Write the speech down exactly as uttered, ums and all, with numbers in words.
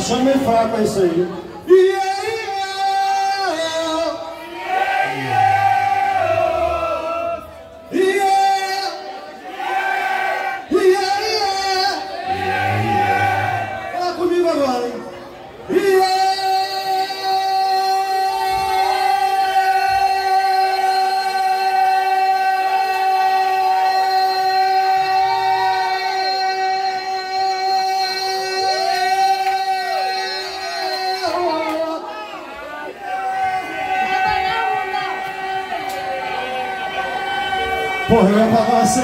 achando meio fraco é isso aí. Fala comigo agora, hein? Porra, eu ia falar assim.